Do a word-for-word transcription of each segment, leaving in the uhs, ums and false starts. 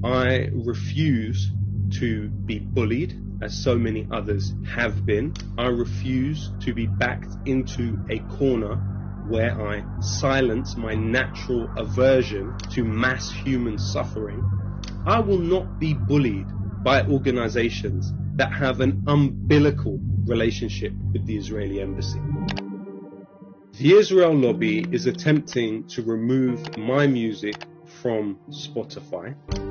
I refuse to be bullied, as so many others have been. I refuse to be backed into a corner where I silence my natural aversion to mass human suffering. I will not be bullied by organizations that have an umbilical relationship with the Israeli embassy. The Israel lobby is attempting to remove my music from Spotify.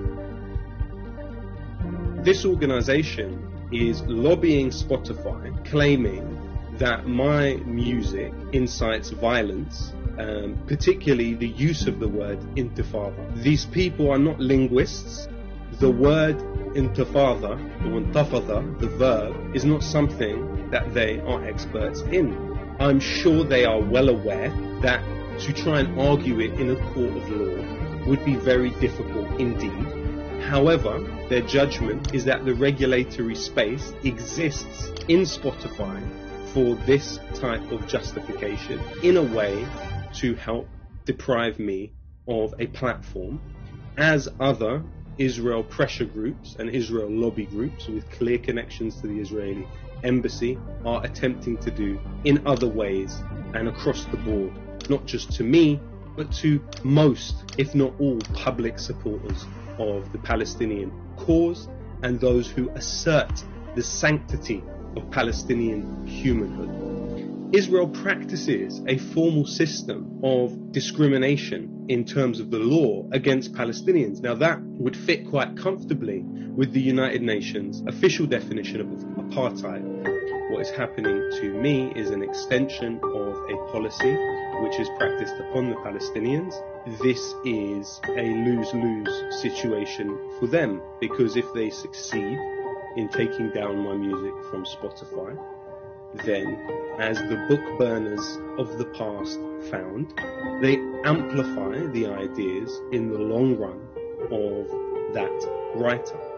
This organization is lobbying Spotify, claiming that my music incites violence, um, particularly the use of the word intifada. These people are not linguists. The word intifada, or intafada, the verb, is not something that they are experts in. I'm sure they are well aware that to try and argue it in a court of law would be very difficult indeed. However, their judgment is that the regulatory space exists in Spotify for this type of justification in a way to help deprive me of a platform, as other Israel pressure groups and Israel lobby groups with clear connections to the Israeli embassy are attempting to do in other ways and across the board, not just to me, but to most, if not all, public supporters of the Palestinian cause and those who assert the sanctity of Palestinian humanhood. Israel practices a formal system of discrimination in terms of the law against Palestinians. Now that would fit quite comfortably with the United Nations official definition of apartheid. What is happening to me is an extension of a policy which is practiced upon the Palestinians. This is a lose-lose situation for them, because if they succeed in taking down my music from Spotify, then, as the book burners of the past found, they amplify the ideas in the long run of that writer.